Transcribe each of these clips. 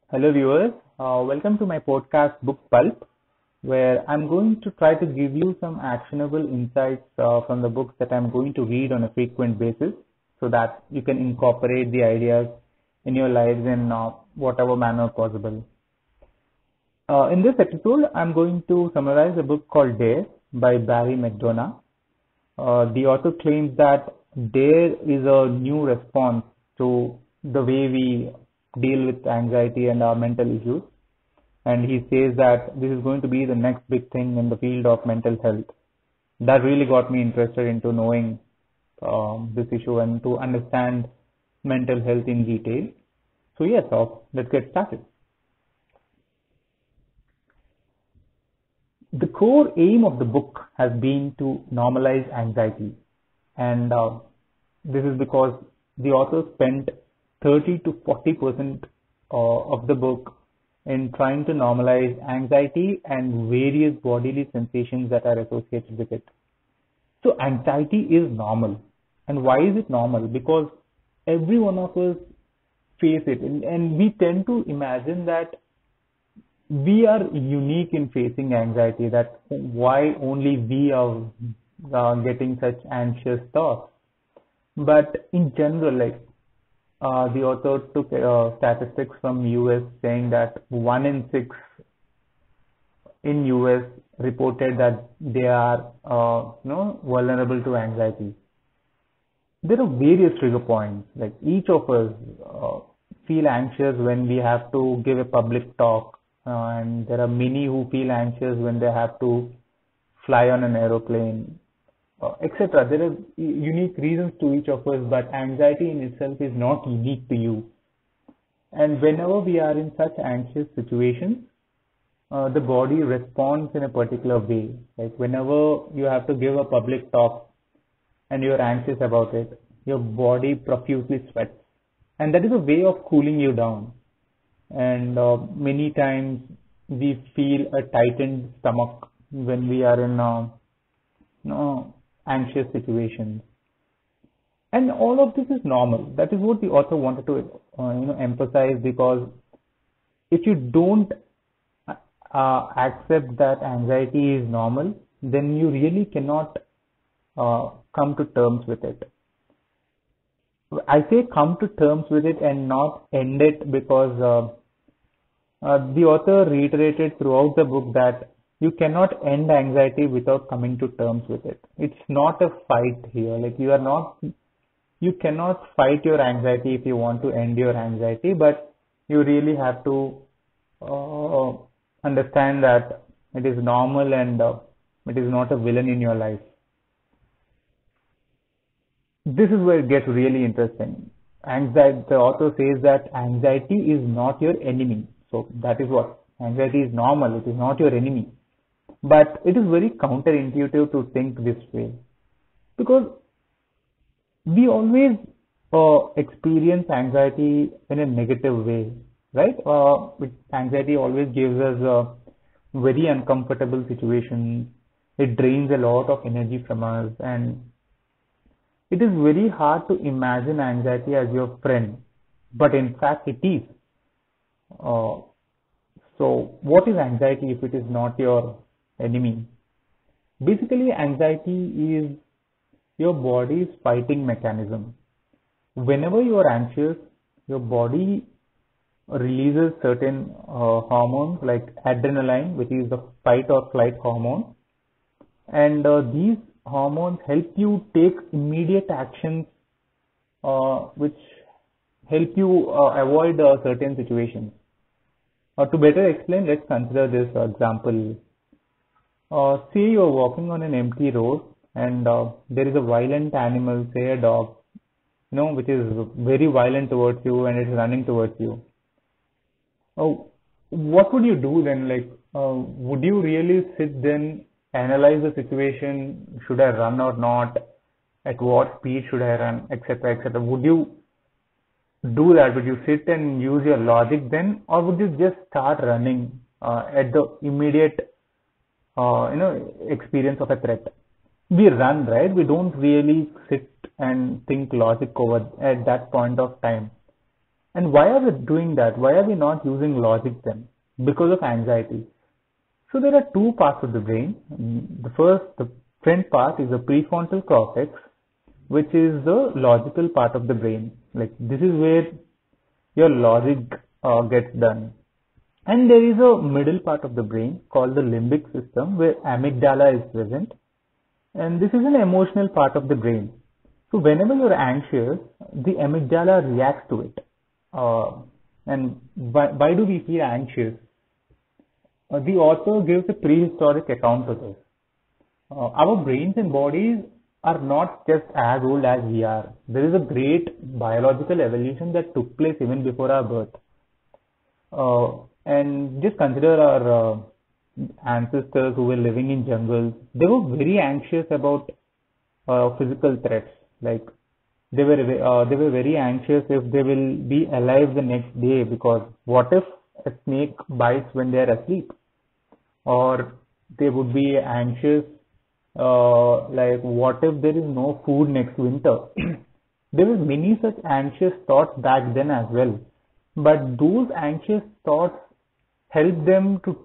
Hello, viewers. Welcome to my podcast Book Pulp, where I'm going to try to give you some actionable insights from the books that I'm going to read on a frequent basis so that you can incorporate the ideas in your lives in whatever manner possible. In this episode, I'm going to summarize a book called Dare by Barry McDonagh. The author claims that dare is a new response to the way we deal with anxiety and our mental issues. And he says that this is going to be the next big thing in the field of mental health. That really got me interested into knowing this issue and to understand mental health in detail. So yes, let's get started. The core aim of the book has been to normalize anxiety, and this is because the author spent 30 to 40% of the book in trying to normalize anxiety and various bodily sensations that are associated with it. So anxiety is normal. And why is it normal? Because every one of us face it, and we tend to imagine that we are unique in facing anxiety, that why only we are getting such anxious thoughts. But in general, the author took statistics from US saying that 1 in 6 in US reported that they are vulnerable to anxiety. There are various trigger points. Like each of us feel anxious when we have to give a public talk. And there are many who feel anxious when they have to fly on an aeroplane, etc. There are unique reasons to each of us, but anxiety in itself is not unique to you. And whenever we are in such anxious situations, the body responds in a particular way. Like whenever you have to give a public talk and you're anxious about it, your body profusely sweats. And that is a way of cooling you down. And many times we feel a tightened stomach when we are in anxious situations. And all of this is normal. That is what the author wanted to emphasize, because if you don't accept that anxiety is normal, then you really cannot come to terms with it. I say come to terms with it and not end it, because the author reiterated throughout the book that you cannot end anxiety without coming to terms with it. It's not a fight here. You cannot fight your anxiety if you want to end your anxiety, but you really have to understand that it is normal and it is not a villain in your life. This is where it gets really interesting. The author says that anxiety is not your enemy. So that is what anxiety is normal. It is not your enemy. But it is very counterintuitive to think this way, because we always experience anxiety in a negative way, right? Anxiety always gives us very uncomfortable situations. It drains a lot of energy from us, and it is very hard to imagine anxiety as your friend, but in fact it is. So what is anxiety if it is not your enemy? Basically, anxiety is your body's fighting mechanism. Whenever you are anxious, your body releases certain hormones like adrenaline, which is the fight or flight hormone. And these hormones help you take immediate actions which help you avoid certain situations. To better explain, let's consider this example. Say you are walking on an empty road and there is a violent animal, say a dog, which is very violent towards you and it is running towards you. What would you do then? Would you really sit then, analyze the situation? Should I run or not? At what speed should I run, etc., etc.? Would you do that? Would you sit and use your logic then, or would you just start running at the immediate experience of a threat? We run, right? We don't really sit and think logic over at that point of time. And why are we doing that? Why are we not using logic then? Because of anxiety. So there are two parts of the brain. The front part is the prefrontal cortex, which is the logical part of the brain. Like this is where your logic gets done. And there is a middle part of the brain called the limbic system where amygdala is present. And this is an emotional part of the brain. So whenever you're anxious, the amygdala reacts to it. And why do we feel anxious? The author gives a prehistoric account of this. Our brains and bodies are not just as old as we are. There is a great biological evolution that took place even before our birth. And just consider our ancestors who were living in jungles. They were very anxious about physical threats. Like they were very anxious if they will be alive the next day, because what if a snake bites when they are asleep? Or they would be anxious like what if there is no food next winter? There were many such anxious thoughts back then as well. But those anxious thoughts help them to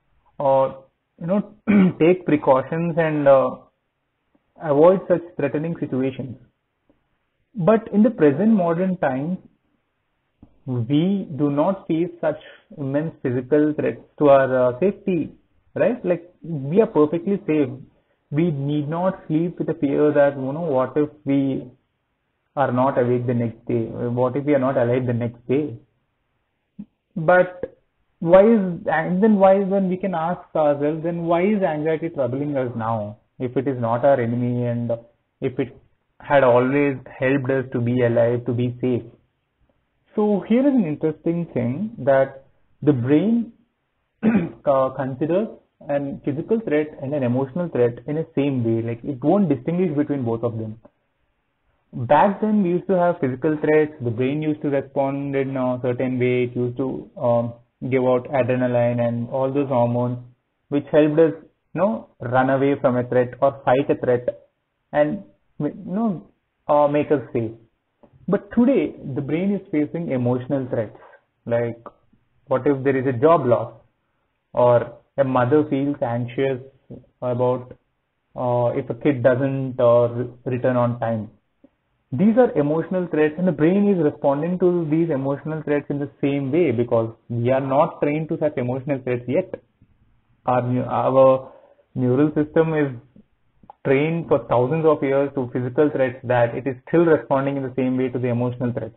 take precautions and avoid such threatening situations. But in the present modern times, we do not face such immense physical threats to our safety, right? Like we are perfectly safe. We need not sleep with the fear that, what if we are not awake the next day? What if we are not alive the next day? But when we can ask ourselves, then why is anxiety troubling us now? If it is not our enemy and if it had always helped us to be alive, to be safe. So here is an interesting thing that the brain considers a physical threat and an emotional threat in the same way. Like it won't distinguish between both of them. Back then we used to have physical threats. The brain used to respond in a certain way. It used to give out adrenaline and all those hormones, which helped us, run away from a threat or fight a threat and make us safe. But today the brain is facing emotional threats. Like what if there is a job loss, or a mother feels anxious about if a kid doesn't return on time. These are emotional threats, and the brain is responding to these emotional threats in the same way because we are not trained to such emotional threats yet. Our neural system is trained for thousands of years to physical threats that it is still responding in the same way to the emotional threats.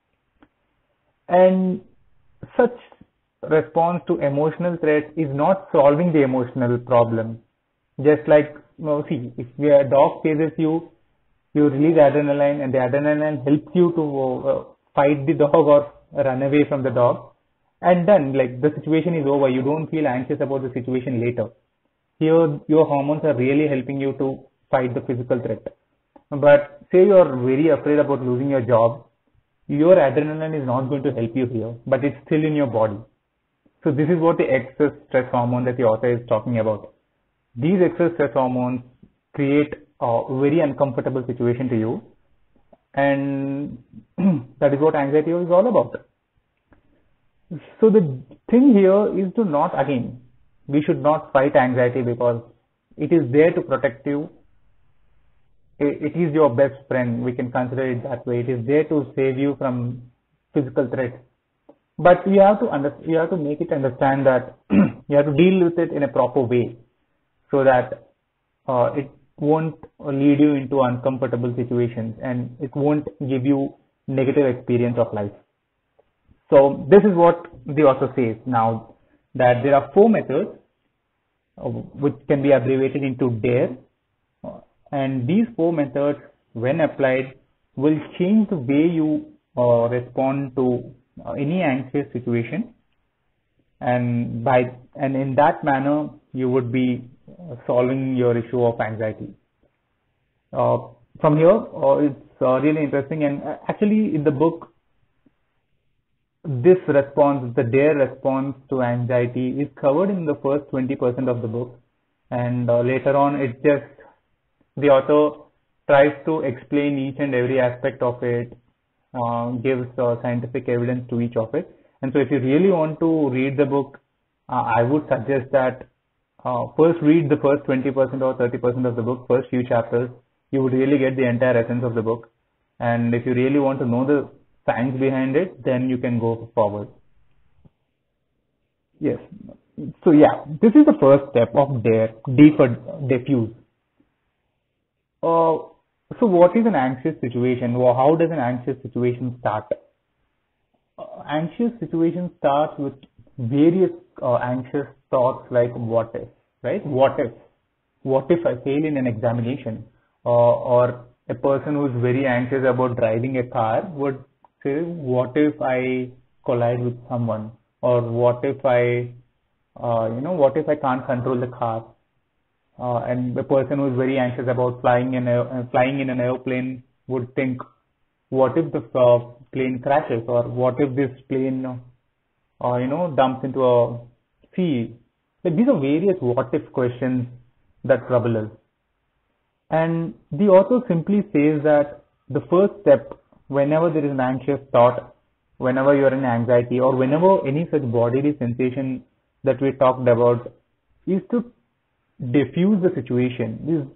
And such response to emotional threats is not solving the emotional problem. Just like, if a dog chases you, you release adrenaline, and the adrenaline helps you to fight the dog or run away from the dog. And then, the situation is over. You don't feel anxious about the situation later. Here, your hormones are really helping you to fight the physical threat. But say you're very afraid about losing your job, your adrenaline is not going to help you here, but it's still in your body. So this is what the excess stress hormone that the author is talking about. These excess stress hormones create a very uncomfortable situation to you, and that is what anxiety is all about. So the thing here is we should not fight anxiety because it is there to protect you. It is your best friend. We can consider it that way. It is there to save you from physical threats. But you have to make it understand that you have to deal with it in a proper way, so that it won't lead you into uncomfortable situations and it won't give you negative experience of life. So this is what the author says now, that there are 4 methods which can be abbreviated into DARE, and these 4 methods, when applied, will change the way you respond to any anxious situation, and in that manner you would be solving your issue of anxiety. From here, it's really interesting, and actually in the book, this response, the DARE response to anxiety, is covered in the first 20% of the book, and later on the author tries to explain each and every aspect of it, gives scientific evidence to each of it. And so if you really want to read the book, I would suggest that first read the first 20% or 30% of the book, first few chapters. You would really get the entire essence of the book. And if you really want to know the science behind it, then you can go forward. Yes. So yeah, this is the first step of diffuse. So what is an anxious situation? Or how does an anxious situation start? Anxious situation starts with various anxious thoughts like what if, right? What if? What if I fail in an examination? Or a person who is very anxious about driving a car would say, what if I collide with someone? Or what if what if I can't control the car? And the person who is very anxious about flying in an airplane would think, what if the plane crashes, or what if this plane, dumps into a sea? Like, these are various what if questions that trouble us. And the author simply says that the first step, whenever there is an anxious thought, whenever you are in anxiety, or whenever any such bodily sensation that we talked about, is to diffuse the situation.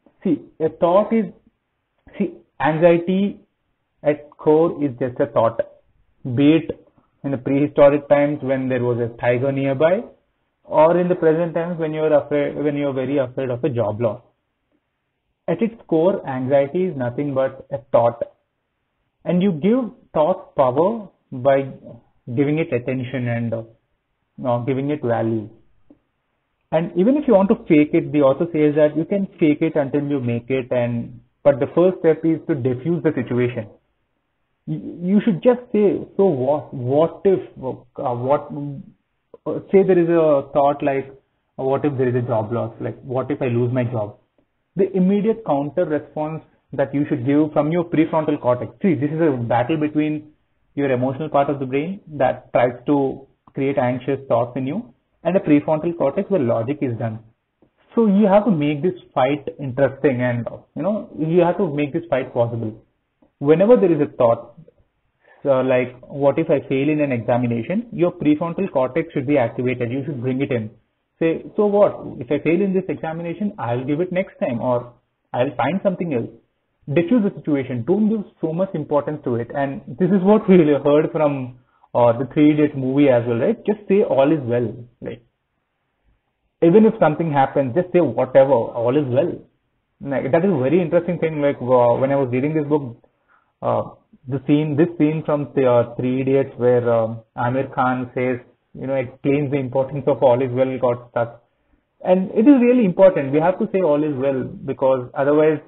Anxiety at core is just a thought, be it in the prehistoric times when there was a tiger nearby, or in the present times when you are very afraid of a job loss. At its core, anxiety is nothing but a thought, and you give thought power by giving it attention and giving it value. And even if you want to fake it, the author says that you can fake it until you make it, but the first step is to diffuse the situation. You should just say, so what if, say there is a thought like, what if there is a job loss, like what if I lose my job? The immediate counter response that you should give from your prefrontal cortex. See, this is a battle between your emotional part of the brain that tries to create anxious thoughts in you, and the prefrontal cortex where logic is done. So you have to make this fight interesting, and you have to make this fight possible. Whenever there is a thought, like what if I fail in an examination, your prefrontal cortex should be activated. You should bring it in. Say, so what? If I fail in this examination, I'll give it next time, or I'll find something else. Diffuse the situation. Don't give so much importance to it. And this is what we heard from the 3 Idiots movie as well, right? Just say all is well. Like, even if something happens, just say whatever, all is well. Like, that is a very interesting thing. Like, when I was reading this book, this scene from the 3 Idiots where Amir Khan says, explains the importance of all is well got stuck. And it is really important. We have to say all is well, because otherwise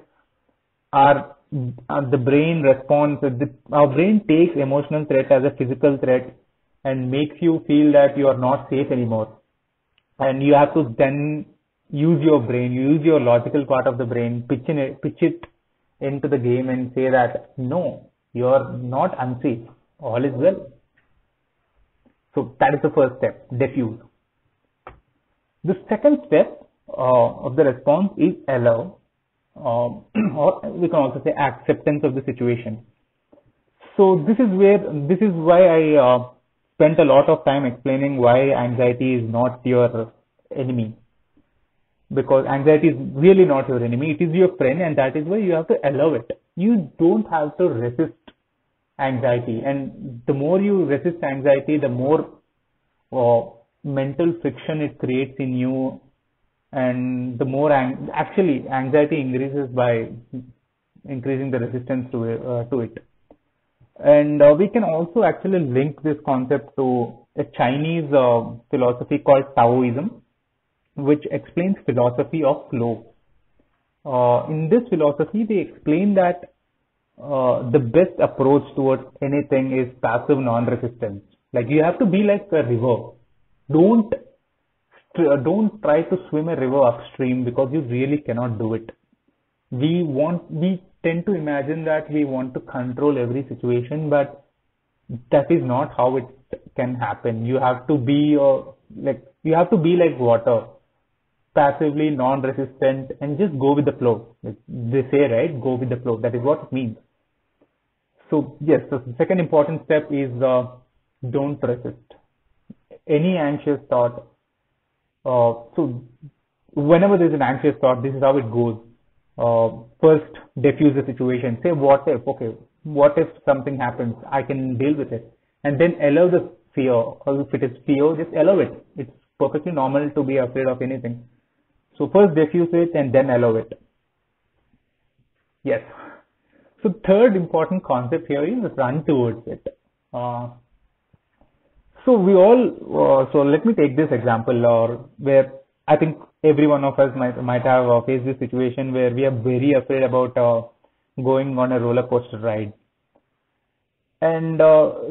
the brain responds, our brain takes emotional threat as a physical threat and makes you feel that you are not safe anymore. And you have to then use your brain, use your logical part of the brain, pitch it into the game and say that, no, you are not unsafe. All is well. So that is the first step, diffuse. The second step of the response is allow, or we can also say acceptance of the situation. So this is why I spent a lot of time explaining why anxiety is not your enemy. Because anxiety is really not your enemy, it is your friend, and that is why you have to allow it. You don't have to resist anxiety, and the more you resist anxiety, the more mental friction it creates in you, and the more anxiety increases by increasing the resistance to it. And we can also actually link this concept to a Chinese philosophy called Taoism, which explains philosophy of flow. In this philosophy, they explain that the best approach towards anything is passive non-resistance. Like, you have to be like a river. Don't try to swim a river upstream, because you really cannot do it. We tend to imagine that we want to control every situation, but that is not how it can happen. You have to be like water, passively non-resistant, and just go with the flow. They say, right, go with the flow. That is what it means. So yes, the second important step is don't resist any anxious thought. So whenever there's an anxious thought, this is how it goes. First, diffuse the situation. Say, what if? Okay, what if something happens? I can deal with it. And then allow the fear. Or if it is fear, just allow it. It's perfectly normal to be afraid of anything. So first diffuse it and then allow it. Yes. So third important concept here is run towards it. So we all, so let me take this example where I think every one of us might have faced this situation where we are very afraid about going on a roller coaster ride. And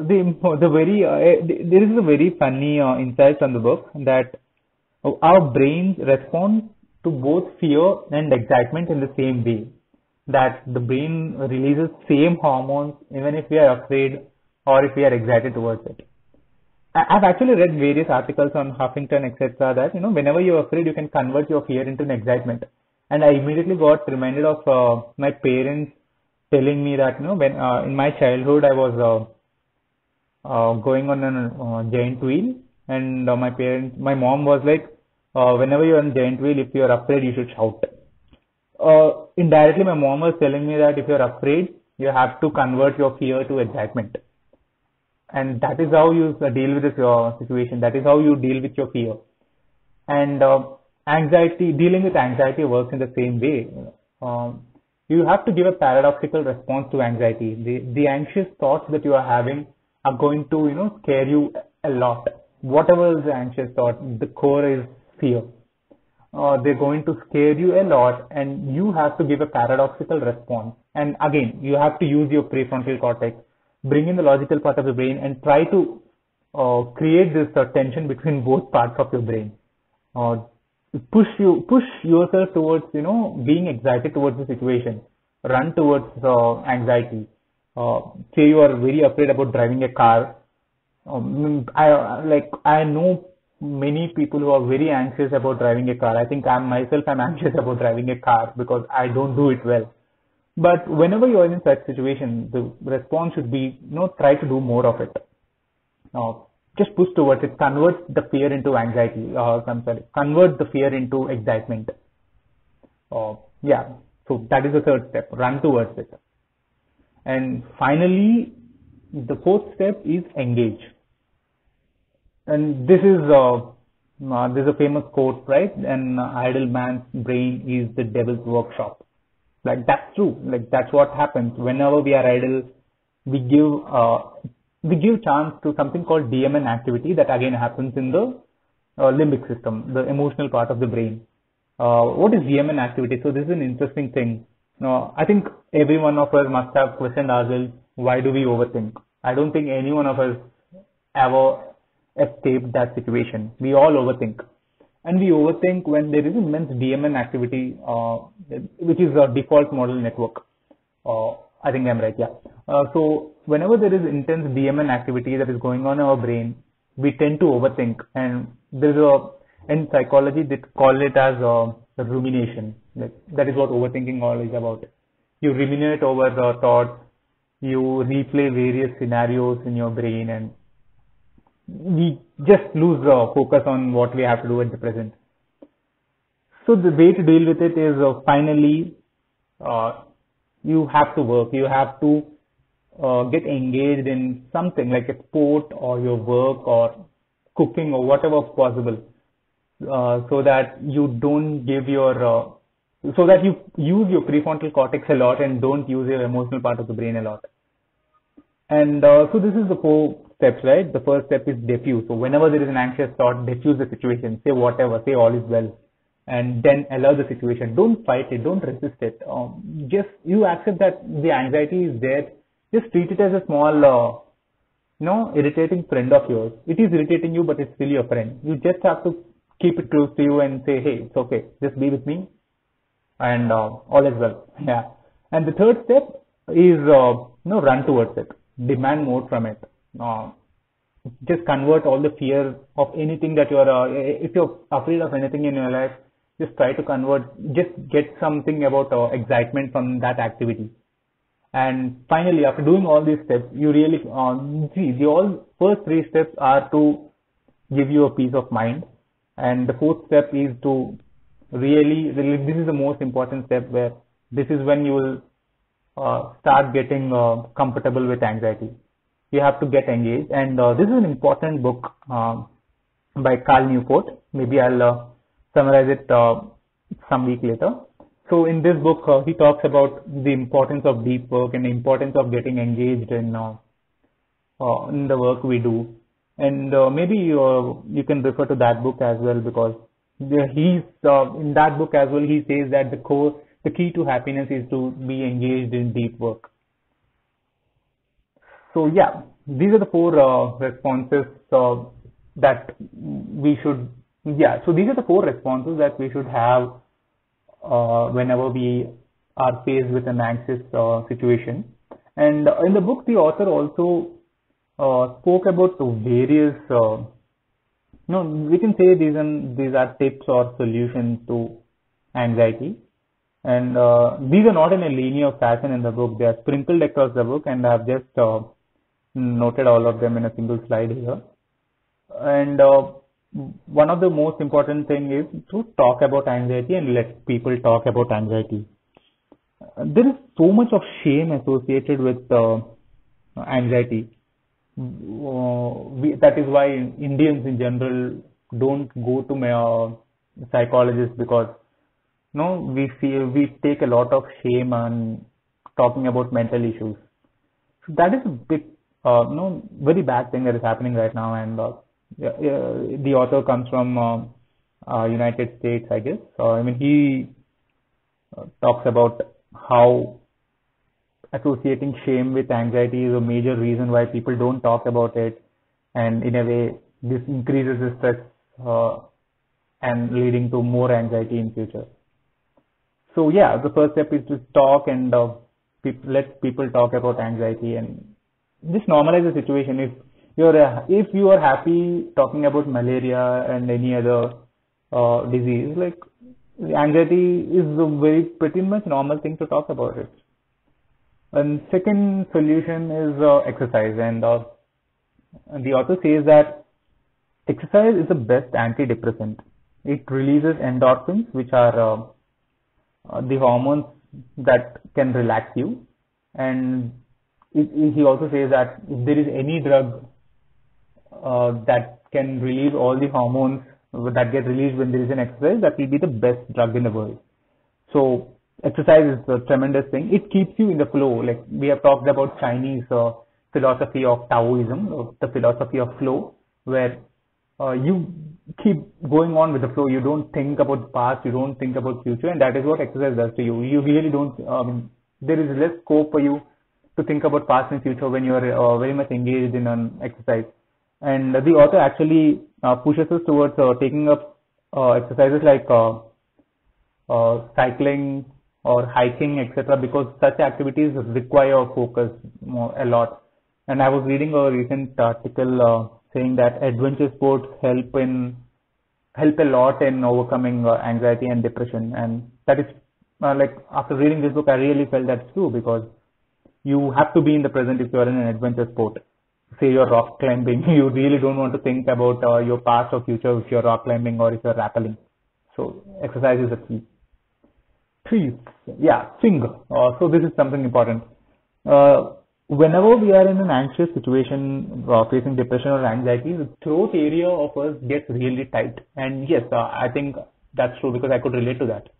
there is a very funny insight from the book that our brains respond to both fear and excitement in the same way. That the brain releases same hormones even if we are afraid or if we are excited towards it. I've actually read various articles on Huffington, etc. that, whenever you're afraid, you can convert your fear into an excitement. And I immediately got reminded of my parents telling me that, when in my childhood, I was going on a giant wheel, and my mom was like, whenever you're on a giant wheel, if you're afraid, you should shout. Indirectly, my mom was telling me that if you're afraid, you have to convert your fear to excitement. And that is how you deal with this situation. That is how you deal with your fear. And dealing with anxiety works in the same way. You have to give a paradoxical response to anxiety. The anxious thoughts that you are having are going to, scare you a lot. Whatever is the anxious thought, the core is fear. They're going to scare you a lot, and you have to give a paradoxical response. And again, you have to use your prefrontal cortex, bring in the logical part of the brain, and try to create this tension between both parts of your brain. Push yourself towards, being excited towards the situation. Run towards anxiety. Say you are very afraid about driving a car. I know many people who are very anxious about driving a car. I think I'm anxious about driving a car because I don't do it well. But whenever you are in such situation, the response should be, try to do more of it. Just push towards it. Convert the fear into anxiety. Convert the fear into excitement. So that is the third step. Run towards it. And finally, the fourth step is engage. And this is there's a famous quote, right? An idle man's brain is the devil's workshop. Like, that's true. Like, that's what happens whenever we are idle. We give chance to something called DMN activity that again happens in the limbic system, the emotional part of the brain. What is DMN activity? So this is an interesting thing. I think every one of us must have questioned ourselves, why do we overthink? I don't think any one of us ever escaped that situation. We all overthink. And we overthink when there is immense DMN activity, which is a default model network. I think I'm right, yeah. So whenever there is intense DMN activity that is going on in our brain, we tend to overthink. And in psychology, they call it as rumination. That is what overthinking all is about. You ruminate over the thoughts, you replay various scenarios in your brain, and we just lose focus on what we have to do at the present. So the way to deal with it is finally you have to work. You have to get engaged in something like a sport or your work or cooking or whatever possible, so that you don't give your so that you use your prefrontal cortex a lot and don't use your emotional part of the brain a lot. And so this is the 4 steps, right? The first step is diffuse. So whenever there is an anxious thought, diffuse the situation. Say whatever. Say all is well. And then allow the situation. Don't fight it. Don't resist it. Just you accept that the anxiety is there. Just treat it as a small, irritating friend of yours. It is irritating you, but it's still your friend. You just have to keep it close to you and say, hey, it's okay. Just be with me. And all is well. Yeah. And the third step is, run towards it. Demand more from it. Just convert all the fear of anything that if you're afraid of anything in your life, just try to just get something about excitement from that activity. And finally, after doing all these steps, you really see the all first three steps are to give you a peace of mind, and the fourth step is to really this is the most important step, where this is when you will start getting comfortable with anxiety. You have to get engaged, and this is an important book by Carl Newport. Maybe I'll summarize it some week later. So in this book, he talks about the importance of deep work and the importance of getting engaged in the work we do. And maybe you can refer to that book as well, because he's in that book as well. He says that the key to happiness is to be engaged in deep work. So yeah, these are the four responses that we should. Yeah, so these are the four responses that we should have whenever we are faced with an anxious situation. And in the book, the author also spoke about the various, we can say these are tips or solutions to anxiety. And these are not in a linear fashion in the book. They are sprinkled across the book, and I've just noted all of them in a single slide here. And one of the most important thing is to talk about anxiety and let people talk about anxiety. There is so much of shame associated with anxiety. That is why Indians in general don't go to psychologists, because we take a lot of shame on talking about mental issues. So that is a big very bad thing that is happening right now. And the author comes from United States, I guess. He talks about how associating shame with anxiety is a major reason why people don't talk about it, and in a way this increases the stress and leading to more anxiety in future. So yeah, the first step is to talk and let people talk about anxiety, and just normalize the situation. If you are happy talking about malaria and any other disease, like anxiety is a pretty much normal thing to talk about it. And second solution is exercise, and the author says that exercise is the best antidepressant. It releases endorphins, which are the hormones that can relax you. And he also says that if there is any drug that can release all the hormones that get released when there is an exercise, that will be the best drug in the world. So exercise is a tremendous thing. It keeps you in the flow. Like we have talked about Chinese philosophy of Taoism, the philosophy of flow, where you keep going on with the flow. You don't think about the past, you don't think about future, and that is what exercise does to you. You really don't, there is less scope for you to think about past and future when you are very much engaged in an exercise. And the author actually pushes us towards taking up exercises like cycling or hiking, etc., because such activities require focus a lot. And I was reading a recent article saying that adventure sports help a lot in overcoming anxiety and depression. And that is like after reading this book, I really felt that's true, because you have to be in the present if you are in an adventure sport. Say you're rock climbing, you really don't want to think about your past or future if you're rock climbing or if you're rappelling. So exercise is a key. Swing. So this is something important. Whenever we are in an anxious situation, facing depression or anxiety, the throat area of us gets really tight. And yes, I think that's true, because I could relate to that.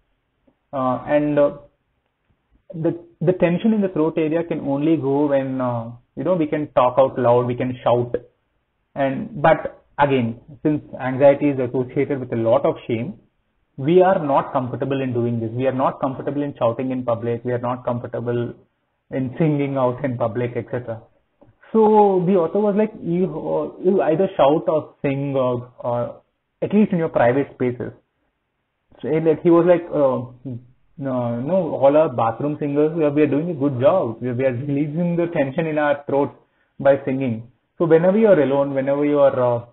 The tension in the throat area can only go when we can talk out loud, we can shout. But again, since anxiety is associated with a lot of shame, we are not comfortable in doing this. We are not comfortable in shouting in public. We are not comfortable in singing out in public, etc. So the author was like, you either shout or sing, or at least in your private spaces. So he was like, all our bathroom singers, we are doing a good job. We are releasing the tension in our throat by singing. So whenever you are alone, whenever you are,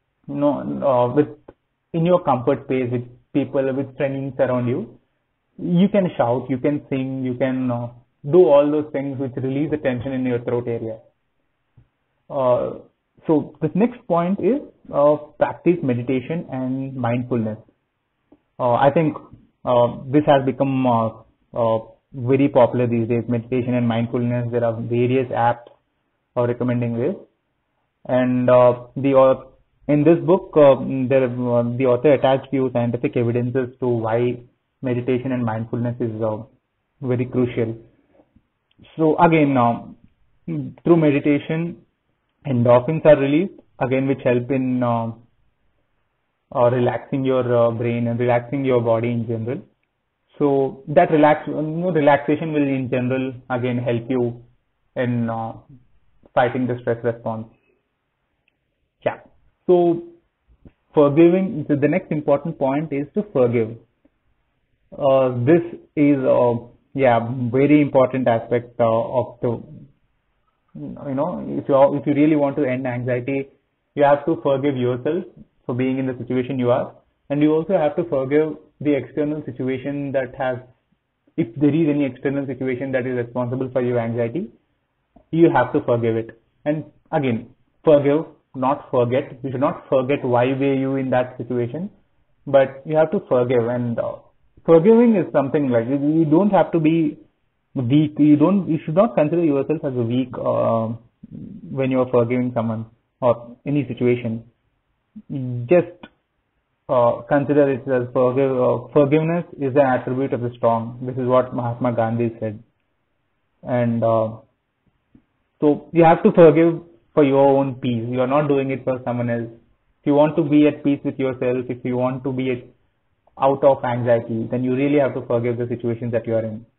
in your comfort space with people, with friends around you, you can shout, you can sing, you can do all those things which release the tension in your throat area. So this next point is practice meditation and mindfulness. I think this has become very popular these days, meditation and mindfulness. There are various apps recommending this. And in this book, the author attached few scientific evidences to why meditation and mindfulness is very crucial. So again, through meditation, endorphins are released, again, which help in relaxing your brain and relaxing your body in general. So that relaxation will in general again help you in fighting the stress response. Yeah. So forgiving. So the next important point is to forgive. This is very important aspect of the. If you really want to end anxiety, you have to forgive yourself for being in the situation you are, and you also have to forgive the external situation that has, if there is any external situation that is responsible for your anxiety, you have to forgive it. And again, forgive, not forget. You should not forget why were you in that situation, but you have to forgive. And forgiving is something like, you don't have to be weak. You should not consider yourself as a weak when you are forgiving someone or any situation. Just consider it as forgiveness is an attribute of the strong. This is what Mahatma Gandhi said. And so you have to forgive for your own peace. You are not doing it for someone else. If you want to be at peace with yourself, if you want to be out of anxiety, then you really have to forgive the situations that you are in.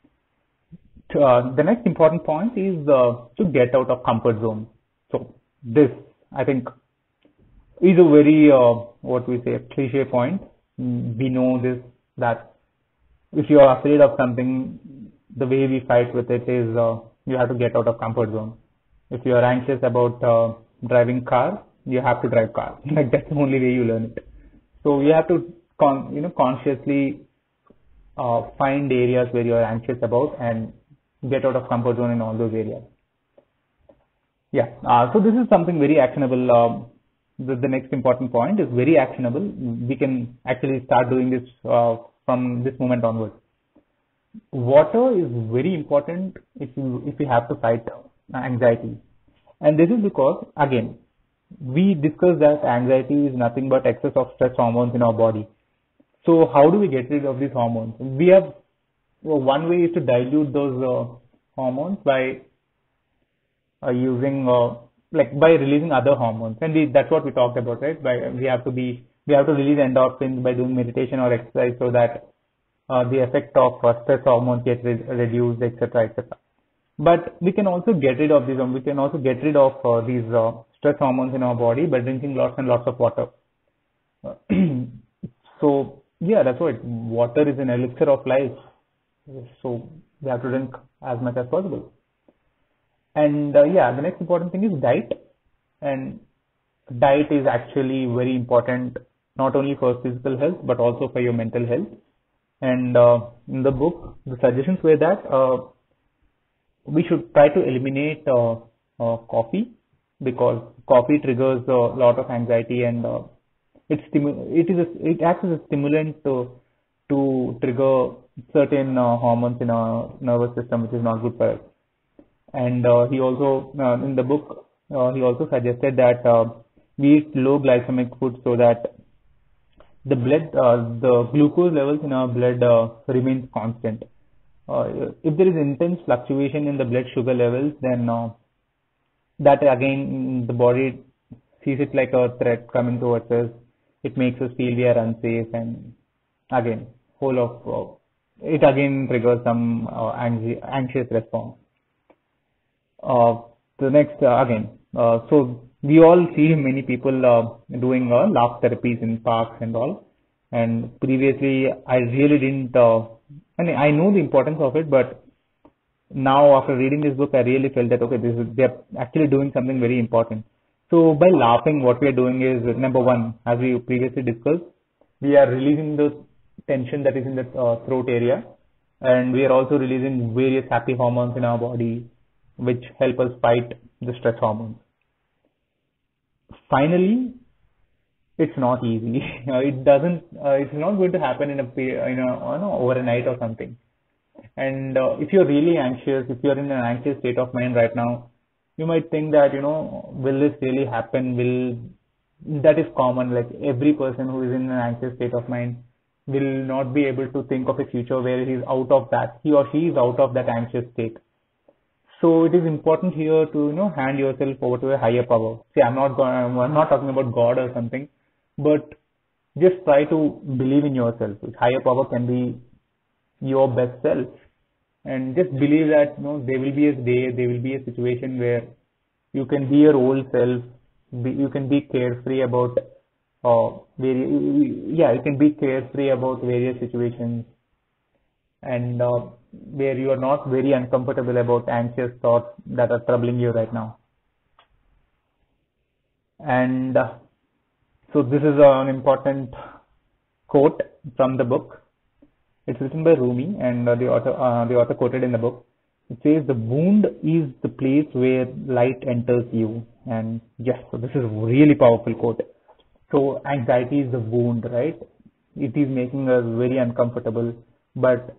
The next important point is to get out of comfort zone. So this, I think, is a very cliche point. We know this, that if you are afraid of something, the way we fight with it is you have to get out of comfort zone. If you are anxious about driving car, you have to drive car. Like, that's the only way you learn it. So you have to consciously find areas where you are anxious about and get out of comfort zone in all those areas. Yeah. So this is something very actionable. The next important point is very actionable. We can actually start doing this from this moment onwards. Water is very important if you have to fight anxiety, and this is because, again, we discussed that anxiety is nothing but excess of stress hormones in our body. So how do we get rid of these hormones? We have one way is to dilute those hormones by using by releasing other hormones, and that's what we talked about, right? We have to release endorphins by doing meditation or exercise, so that the effect of stress hormones gets reduced, etc., etc. But we can also get rid of these. We can also get rid of these stress hormones in our body by drinking lots and lots of water. So yeah, that's why water is an elixir of life. So we have to drink as much as possible. And the next important thing is diet. And diet is actually very important, not only for physical health, but also for your mental health. And in the book, the suggestions were that we should try to eliminate coffee, because coffee triggers a lot of anxiety, and it acts as a stimulant to trigger certain hormones in our nervous system, which is not good for us. And he also, in the book, he also suggested that we eat low glycemic food, so that the glucose levels in our blood remains constant. If there is intense fluctuation in the blood sugar levels, then that again, the body sees it like a threat coming towards us. It makes us feel we are unsafe, and again, it again triggers some anxious response. The next, so we all see many people doing laugh therapies in parks and all. And previously, I really didn't. I know the importance of it, but now after reading this book, I really felt that they're actually doing something very important. So by laughing, what we are doing is, number one, as we previously discussed, we are releasing the tension that is in the throat area. and we are also releasing various happy hormones in our body, which help us fight the stress hormones. Finally, it's not easy. It's not going to happen overnight or something. And if you're really anxious, if you're in an anxious state of mind right now, you might think that, will this really happen? That is common. Like every person who is in an anxious state of mind will not be able to think of a future where he or she is out of that anxious state. So it is important here to, hand yourself over to a higher power. See, I'm not talking about God or something, but just try to believe in yourself. Higher power can be your best self, and just believe that there will be a day, there will be a situation where you can be your old self. You can be carefree about you can be carefree about various situations, and where you are not very uncomfortable about anxious thoughts that are troubling you right now. And so this is an important quote from the book. It's written by Rumi, and the author quoted in the book. It says, "The wound is the place where light enters you." And yes, so this is a really powerful quote. So anxiety is the wound, right? It is making us very uncomfortable, but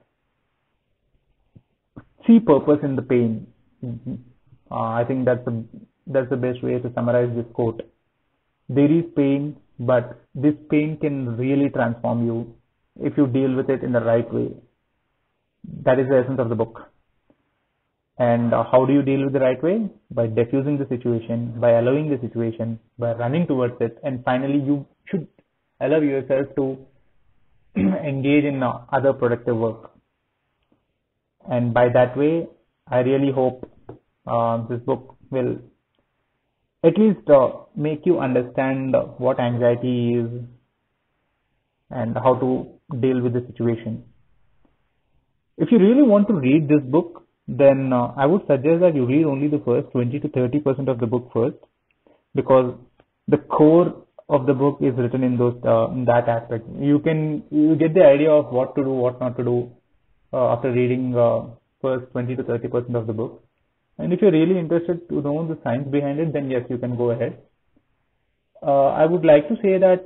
see purpose in the pain. I think that's the best way to summarize this quote. There is pain, but this pain can really transform you if you deal with it in the right way. That is the essence of the book. And how do you deal with the right way? By diffusing the situation, by allowing the situation, by running towards it, and finally you should allow yourself to engage in other productive work. And by that way, I really hope this book will at least make you understand what anxiety is and how to deal with the situation. If you really want to read this book, then I would suggest that you read only the first 20 to 30% of the book first, because the core of the book is written in that aspect. You get the idea of what to do, what not to do after reading first 20 to 30% of the book. And if you're really interested to know the science behind it, then yes, you can go ahead. I would like to say that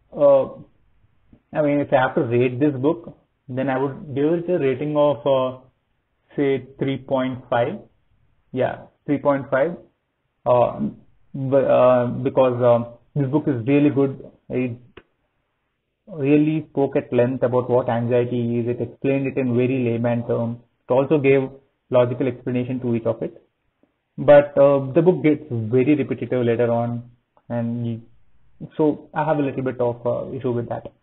if I have to rate this book, then I would give it a rating of say 3.5. Yeah, 3.5. Because this book is really good. It really spoke at length about what anxiety is. It explained it in very layman terms. It also gave logical explanation to each of it. But the book gets very repetitive later on, and so I have a little bit of issue with that.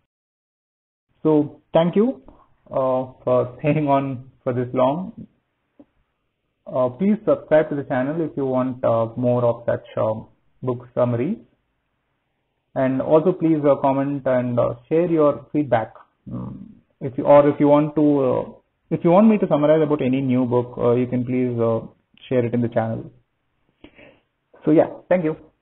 So thank you for staying on for this long. Please subscribe to the channel if you want more of such book summaries. And also please comment and share your feedback. If you want me to summarize about any new book, you can please share it in the channel. So yeah, thank you.